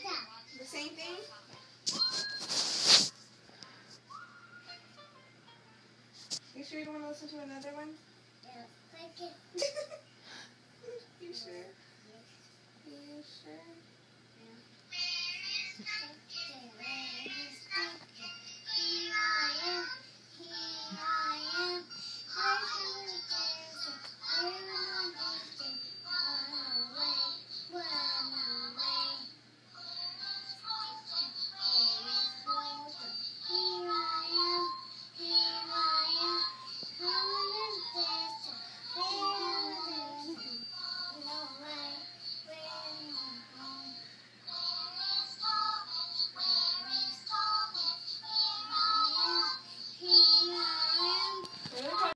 The same thing? You sure you don't want to listen to another one? Yeah, thank you. You sure? Yes. You sure? Yeah.